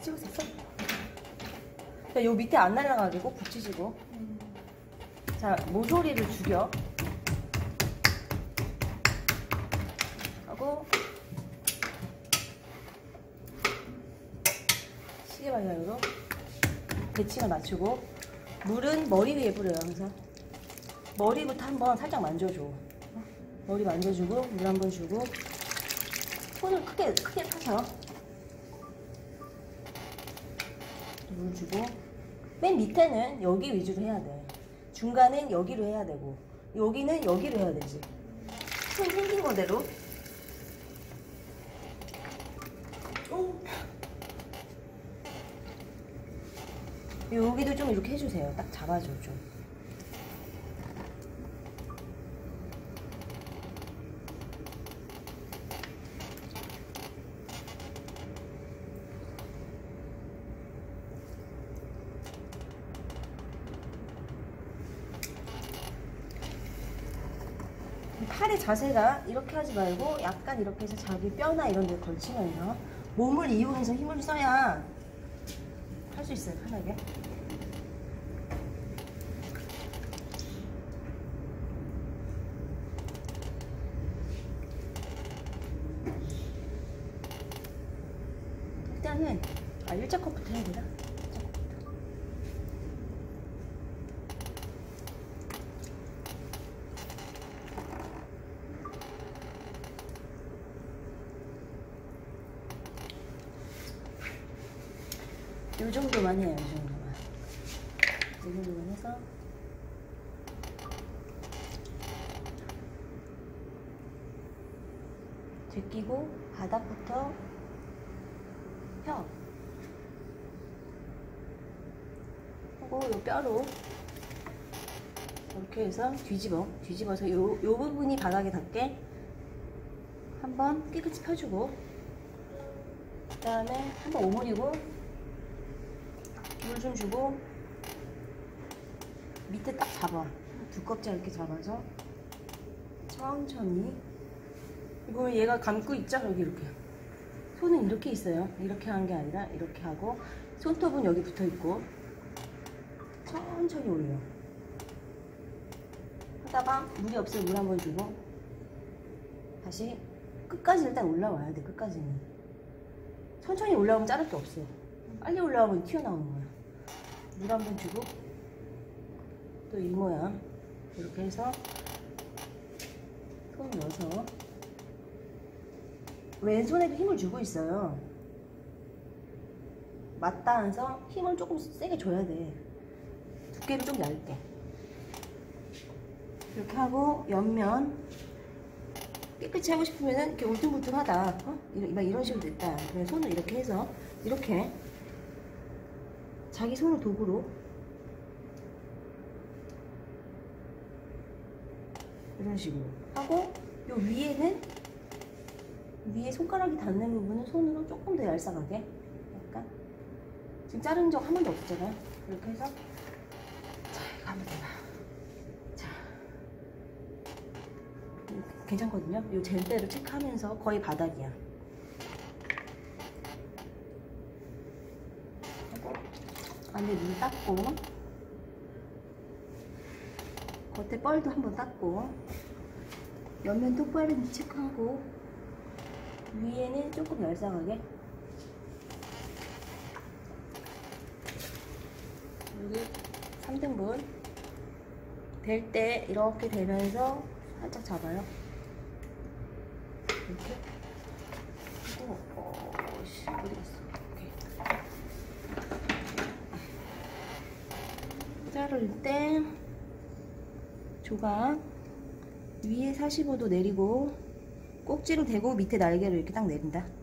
찍었었어? 자, 요 밑에 안 날아가게 꼭 붙이시고. 자, 모서리를 죽여. 하고 시계 방향으로 대칭을 맞추고, 물은 머리 위에 뿌려요. 항상 머리부터 한번 살짝 만져줘. 머리 만져주고 물 한번 주고, 손을 크게 펴서 물 주고, 맨 밑에는 여기 위주로 해야 돼. 중간은 여기로 해야 되고, 여기는 여기로 해야 되지. 손 생긴 거대로. 여기도 좀 이렇게 해주세요. 딱 잡아줘 좀. 팔의 자세가 이렇게 하지 말고 약간 이렇게 해서 자기 뼈나 이런 데 걸치면서 몸을 이용해서 힘을 써야 할 수 있어요. 편하게. 일단은 일자 컷부터 해야 되나? 요 정도만 해요. 요 정도만 해서 제끼고 바닥부터 펴 하고, 요 뼈로 이렇게 해서 뒤집어서 요 부분이 바닥에 닿게 한번 깨끗이 펴주고, 그 다음에 한번 오므리고 물 좀 주고, 밑에 딱 잡아. 두껍지 않게 잡아서 천천히. 이거 얘가 감고 있죠? 여기 이렇게. 손은 이렇게 있어요. 이렇게 하는 게 아니라 이렇게 하고, 손톱은 여기 붙어 있고, 천천히 올려. 하다가 물이 없으면 물 한번 주고, 다시 끝까지 일단 올라와야 돼. 끝까지는. 천천히 올라오면 자를 게 없어. 빨리 올라오면 튀어나오는 거야. 물 한번 주고, 또 이 모양 이렇게 해서 손 넣어서 왼손에도 힘을 주고 있어요. 맞닿아서 힘을 조금 세게 줘야 돼. 두께를 좀 얇게. 이렇게 하고, 옆면 깨끗이 하고 싶으면은 이렇게 울퉁불퉁하다, 막 이런 식으로 됐다. 그냥 손을 이렇게 해서 이렇게 자기 손을 도구로 이런 식으로 하고, 요 위에 손가락이 닿는 부분은 손으로 조금 더 얄쌍하게, 약간 지금 자른 적 한 번도 없잖아요. 이렇게 해서 자, 이거 한번 해봐. 자, 괜찮거든요. 요 젤대로 체크하면서 거의 바닥이야. 하고 안에 눈 닦고, 겉에 뻘도 한번 닦고, 옆면 똑바로 체크하고, 위에는 조금 얄쌍하게. 여기 3등분 될 때 이렇게 되면서 살짝 잡아요. 이렇게 하고, 어디 갔어? 이렇게 자를 때 조각 위에 45도 내리고, 꼭지로 대고 밑에 날개를 이렇게 딱 내린다.